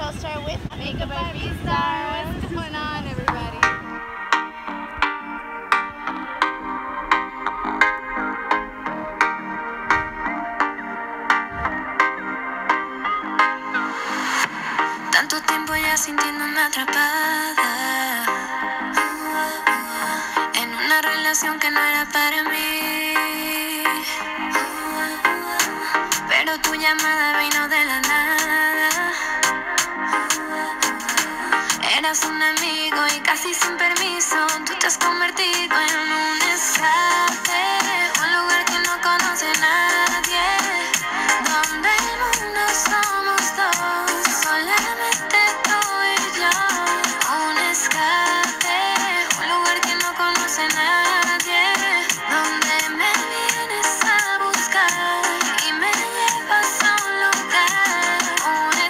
I'll start with Makeup by B-Star. What's going on, everybody? Tanto tiempo ya sintiéndome atrapada en una relación que no era para mí, pero tu llamada vino de la nada. Eras un amigo y casi sin permiso tú te has convertido en un escape, un lugar que no conoce nadie.